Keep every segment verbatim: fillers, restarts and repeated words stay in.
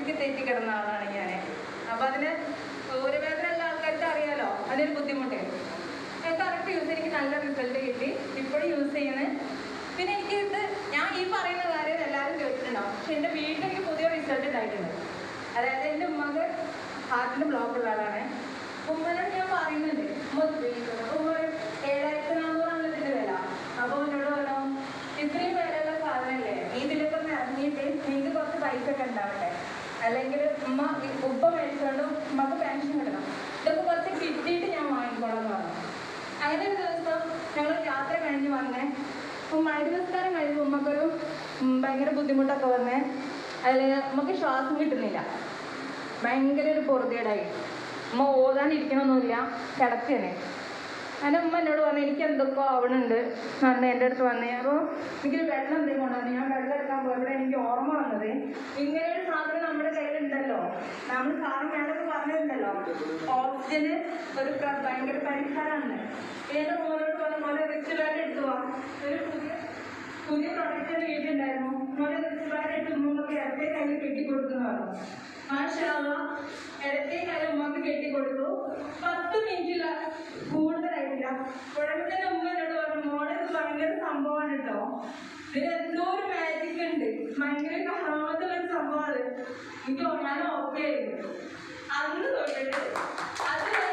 Basic തെറ്റി കിടന്ന ആളാണ് ഞാൻ. അപ്പം അതിന് ഊരവേദന ഉള്ള ആൾക്കാർക്ക് അറിയാലോ അതിനൊരു ബുദ്ധിമുട്ട്. കറക്റ്റ് യൂസ് എനിക്ക് നല്ല റിസൾട്ട് കിട്ടി, ഇപ്പോഴും യൂസ് ചെയ്യുന്നത്. പിന്നെ എനിക്ക് ഇത് ഞാൻ ഈ പറയുന്ന കാര്യം എല്ലാവരും കേട്ടിട്ടുണ്ടാവും, പക്ഷെ എൻ്റെ വീട്ടിൽ എനിക്ക് പുതിയ റിസൾട്ട് ഉണ്ടായിട്ടുണ്ട്. അതായത് എൻ്റെ ഉമ്മക്ക് ഹാർട്ടിൻ്റെ ബ്ലോക്ക് ഉള്ള ആളാണ്. ഉമ്മനോട് ഞാൻ പറയുന്നുണ്ട് ഉമ്മ ഉപയോഗിക്കുന്നത്, ഉമ്മ ഏഴായിരത്തി നാന്നൂറാണ് ഇതിൻ്റെ വില. അപ്പോൾ എന്നോട് പറഞ്ഞു ഇത്രയും വിലയുള്ള സാധനമല്ലേ, നീ ഇതിലൊക്കെ ഒന്ന് ഇറങ്ങിയിട്ട് നിങ്ങൾക്ക് കുറച്ച് പൈസ ഒക്കെ ഉണ്ടാവട്ടെ, അല്ലെങ്കിൽ ഉമ്മ ഉപ്പ മേടിച്ചുകൊണ്ടും ഉമ്മക്ക് പെൻഷൻ കിട്ടണം, ഇതൊക്കെ കുറച്ച് കിട്ടിയിട്ട് ഞാൻ വാങ്ങിക്കോളാം എന്ന് പറഞ്ഞു. അങ്ങനെ ഒരു ദിവസം ഞങ്ങൾ യാത്ര കഴിഞ്ഞ് വന്നേ, മഴദിവസക്കാലം കഴിയുമ്പോൾ ഉമ്മക്കൊരു ഭയങ്കര ബുദ്ധിമുട്ടൊക്കെ വന്നേ. അതിൽ നമുക്ക് ശ്വാസം കിട്ടുന്നില്ല, ഭയങ്കര ഒരു പൊറുതിയേടായി. ഉമ്മ ഓതാനിരിക്കണമൊന്നുമില്ല, കിടക്കുകയാണ്. എൻ്റെ ഉമ്മ എന്നോട് പറഞ്ഞു എനിക്ക് എന്തൊക്കെ ആവണുണ്ട് വന്ന് എൻ്റെ അടുത്ത് വന്നേ. അപ്പോൾ എനിക്കൊരു വെള്ളം എന്തെങ്കിലും കൊണ്ടുവന്നു. ഞാൻ വെള്ളം എടുക്കാൻ പോയപ്പോൾ എനിക്ക് ഓർമ്മ വന്നത് ഇങ്ങനെ ഒരു സാധനം നമ്മുടെ കയ്യിലുണ്ടല്ലോ, നമ്മൾ സാറും വേണ്ടൊക്കെ പറഞ്ഞിട്ടുണ്ടല്ലോ, ഓക്സിജന് ഒരു ഭയങ്കര പരിഹാരമാണ്. എൻ്റെ മോനോട് പറഞ്ഞ മോനെ റിച്ച് ബാൻഡ് എടുത്തു പോവാം, ഒരു പുതിയ പുതിയ പ്രൊഡക്റ്റ് വീട്ടിലുണ്ടായിരുന്നു. മോനെ റിച്ച് ബാൻഡ് എടുത്ത് ഉമ്മക്ക് ഇടത്തെ കയ്യിൽ കെട്ടിക്കൊടുക്കുന്നു പറഞ്ഞു. മാഷാള്ള ഇടത്തെ കയ്യിൽ ഉമ്മക്ക് കെട്ടിക്കൊടുത്തു. പത്ത് മിനിറ്റില്ല കൂടുതലായിട്ടില്ല. ഉടനെ തന്നെ ഉമ്മ എന്നോട് പറഞ്ഞു മോനെ ഇത് ഭയങ്കര സംഭവമാണ് കേട്ടോ, ഇതിന് എന്തോ ഒരു മാജിക് ഉണ്ട്, ഭയങ്കര കഹാമത്തുള്ളൊരു സംഭവമാണ്. എനിക്ക് ഞാൻ ഓക്കെ ആയിരുന്നു. അന്ന് തൊട്ടിട്ട് അതുവരെ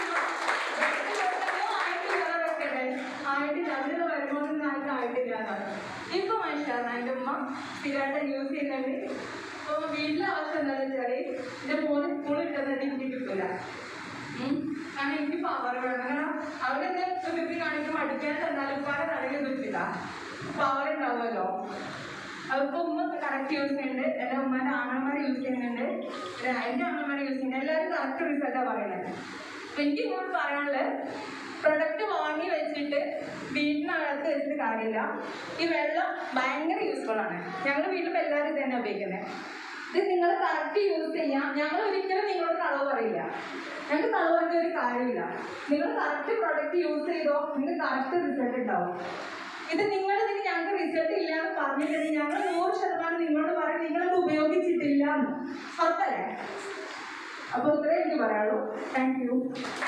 ആയിട്ടില്ല, അതിനുള്ള വരുമാനം ആർക്കും ആയിട്ടില്ല എന്നാണ്. ഇപ്പൊ മനുഷ്യരാണ് എൻ്റെ ഉമ്മ സ്ഥിരമായിട്ട് യൂസ് ചെയ്യുന്നുണ്ട്. അപ്പോൾ വീട്ടിലെ അവസ്ഥ എന്താണെന്ന് വെച്ചാൽ എൻ്റെ മോന് സ്കൂളിൽ ഇട്ടുന്നത് എനിക്ക് കിട്ടില്ല. കാരണം എനിക്ക് പവർ വേണം. കാരണം അവിടെ എന്താ വിധി കാണിക്കുമ്പോൾ അടിക്കാൻ തന്നാലും പല തടയിൽ കിട്ടില്ല, പവർ ഉണ്ടാവുമല്ലോ. അതിപ്പോൾ ഉമ്മ കറക്റ്റ് യൂസ് ചെയ്യുന്നുണ്ട്, എൻ്റെ ഉമ്മേൻ്റെ ആണന്മാർ യൂസ് ചെയ്യുന്നുണ്ട്, എൻ്റെ ആണന്മാർ യൂസ് ചെയ്യുന്നുണ്ട്. എല്ലാവരും കറക്റ്റ് റിസൾട്ടാണ് പറയുന്നത്. അപ്പം എനിക്ക് ഇങ്ങോട്ട് പറയാനുള്ളത്, പ്രൊഡക്റ്റ് വാങ്ങി വെച്ചിട്ട് വീട്ടിനകത്ത് വെച്ചിട്ട് കാര്യമില്ല. ഈ വെള്ളം ഭയങ്കര യൂസ്ഫുൾ ആണ്. ഞങ്ങളുടെ വീട്ടിൽ എല്ലാവരും ഇത് തന്നെ ഉപയോഗിക്കുന്നത്. ഇത് നിങ്ങൾ കറക്റ്റ് യൂസ് ചെയ്യാം. ഞങ്ങൾ ഒരിക്കലും നിങ്ങളോട് കളവ് പറയില്ല, ഞങ്ങൾക്ക് കളവ് പറഞ്ഞ ഒരു കാര്യമില്ല. നിങ്ങൾ കറക്റ്റ് പ്രൊഡക്റ്റ് യൂസ് ചെയ്തോ, നിങ്ങൾക്ക് കറക്റ്റ് റിസൾട്ട് ഉണ്ടാവും. ഇത് നിങ്ങളിതിന് ഞങ്ങൾക്ക് റിസൾട്ട് ഇല്ല എന്ന് പറഞ്ഞിട്ടുണ്ടെങ്കിൽ ഞങ്ങൾ നൂറ് ശതമാനം നിങ്ങളോട് പറയും നിങ്ങളത് ഉപയോഗിച്ചിട്ടില്ല എന്ന്. ഉറപ്പല്ലേ? അപ്പോൾ ഇത്രയും എനിക്ക് പറയാനുള്ളൂ. Thank you.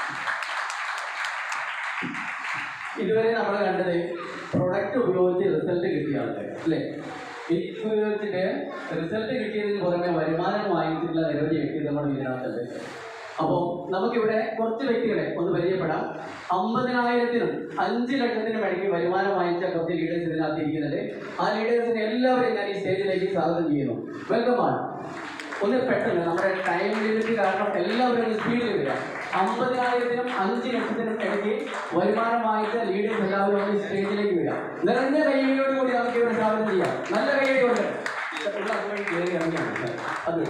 ഇതുവരെ നമ്മൾ കണ്ടത് പ്രൊഡക്റ്റ് ഉപയോഗിച്ച് റിസൾട്ട് കിട്ടിയ ആൾക്കാർ അല്ലേ? ഇത് ഉപയോഗിച്ചിട്ട് റിസൾട്ട് കിട്ടിയതിന് പുറമെ വരുമാനം വാങ്ങിച്ചിട്ടുള്ള നിരവധി വ്യക്തി നമ്മുടെ ഇതിനകത്തുണ്ട്. അപ്പോൾ നമുക്കിവിടെ കുറച്ച് വ്യക്തികളെ ഒന്ന് പരിചയപ്പെടാം. അമ്പതിനായിരത്തിനും അഞ്ച് ലക്ഷത്തിനും ഇടയ്ക്ക് വരുമാനം വാങ്ങിച്ച കുറച്ച് ലീഡേഴ്സ് ഇതിനകത്ത് ഇരിക്കുന്നുണ്ട്. ആ ലീഡേഴ്സിനെ എല്ലാവരെയും ഞാൻ ഈ സ്റ്റേജിലേക്ക് സ്വാഗതം ചെയ്യുന്നു. വെൽക്കം ആണ്. ഒന്ന് പെട്ടെന്ന് നമ്മുടെ ടൈം ലിമിറ്റ് കാരണം എല്ലാവരും സ്പീഡിൽ വരിക. അമ്പതിനായിരത്തിനും അഞ്ച് ലക്ഷത്തിനും ഇടയ്ക്ക് വരുമാനം വാങ്ങിച്ച ലീഡേഴ്സ് എല്ലാവരും ഒന്ന് സ്റ്റേജിലേക്ക് വരിക. നിറഞ്ഞ കൈയോട് കൂടി നമുക്ക് ഇവിടെ സ്വാഗതം ചെയ്യാം. നല്ല കൈയോട് കയറി ഇറങ്ങിയാണ് അത്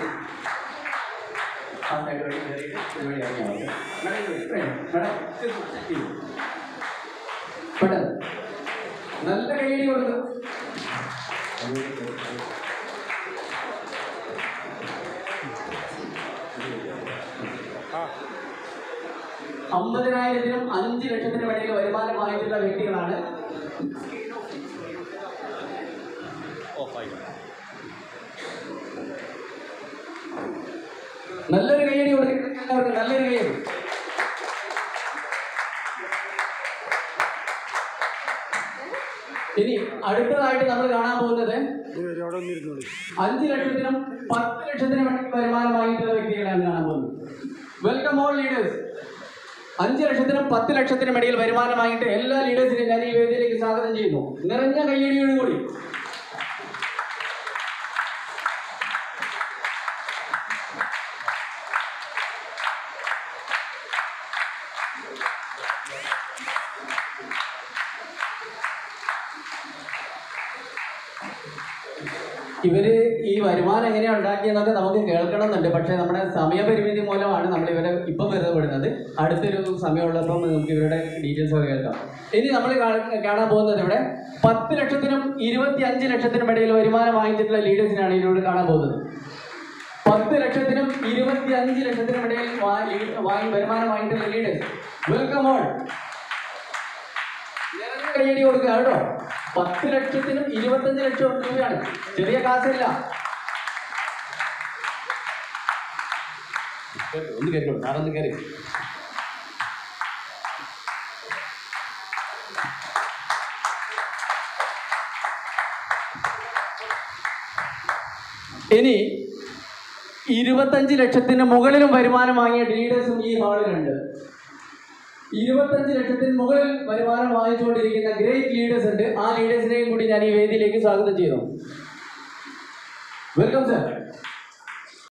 ആ സൈഡ് വഴി കയറിയിട്ട് ഇതുവഴി ഇറങ്ങിയാണ്. പെട്ടെന്ന് നല്ല കൈയടി കൊടുക്കും. അമ്പതിനായിരത്തിനും അഞ്ച് ലക്ഷത്തിനും ഇടയിൽ വരുമാനം വാങ്ങിയിട്ടുള്ള വ്യക്തികളാണ്. നല്ലൊരു കൈയടി കൊടുക്കുന്നത് എല്ലാവർക്കും നല്ലൊരു കൈയടി. ഇനി അടുത്തതായിട്ട് നമ്മൾ കാണാൻ പോകുന്നത് അഞ്ച് ലക്ഷത്തിനും പത്ത് ലക്ഷത്തിനും ഇടയ്ക്ക് വരുമാനം വാങ്ങിയിട്ടുള്ള വ്യക്തികളാണ് കാണാൻ പോകുന്നത്. Welcome all leaders. അഞ്ച് ലക്ഷത്തിനും പത്ത് ലക്ഷത്തിനും ഇടയിൽ വരുമാനമായിട്ട് എല്ലാ ലീഡേഴ്സിനെയും ഞാൻ ഈ വേദിയിലേക്ക് സ്വാഗതം ചെയ്യുന്നു. നിറഞ്ഞ കയ്യടിയോടുകൂടി. ഇവര് ഈ വരുമാനം എങ്ങനെയാണ് ഉണ്ടാക്കിയെന്നൊക്കെ നമുക്ക് കേൾക്കണമെന്നുണ്ട്. പക്ഷേ നമ്മുടെ സമയപരിമിതി മൂലമാണ് നമ്മൾ ഇവരെ ഇപ്പം വെറുതെ വിടുന്നത്. അടുത്തൊരു സമയമുള്ളപ്പം നമുക്ക് ഇവരുടെ ഡീറ്റെയിൽസ് ഒക്കെ കേൾക്കാം. ഇനി നമ്മൾ കാണാൻ പോകുന്നത് ഇവിടെ പത്ത് ലക്ഷത്തിനും ഇരുപത്തി അഞ്ച് ലക്ഷത്തിനും ഇടയിൽ വരുമാനം വാങ്ങിച്ചിട്ടുള്ള ലീഡേഴ്സിനാണ് ഇതിലൂടെ കാണാൻ പോകുന്നത്. പത്ത് ലക്ഷത്തിനും ഇരുപത്തി അഞ്ച് ലക്ഷത്തിനും ഇടയിൽ വാങ്ങി വരുമാനം വാങ്ങിയിട്ടുള്ള ലീഡേഴ്സ്. Welcome all. കൈയടി കൊടുക്കുക കേട്ടോ. പത്ത് ലക്ഷത്തിനും ഇരുപത്തഞ്ച് ലക്ഷം രൂപയാണ്, ചെറിയ കാശല്ല. ഒന്ന് കയറിക്കോളൂ, സാറൊന്ന് കയറി. ഇനി ഇരുപത്തഞ്ച് ലക്ഷത്തിന് മുകളിലും വരുമാനം വാങ്ങിയ ലീഡേഴ്സും ഈ ഹാളിലുണ്ട്. ഇരുപത്തഞ്ച് ലക്ഷത്തിന് മുകളിൽ വരുമാനം വാങ്ങിച്ചുകൊണ്ടിരിക്കുന്ന ഗ്രേറ്റ് ലീഡേഴ്സ് ഉണ്ട്. ആ ലീഡേഴ്സിനെയും കൂടി ഞാൻ ഈ വേദിയിലേക്ക് സ്വാഗതം ചെയ്യുന്നു. Welcome sir.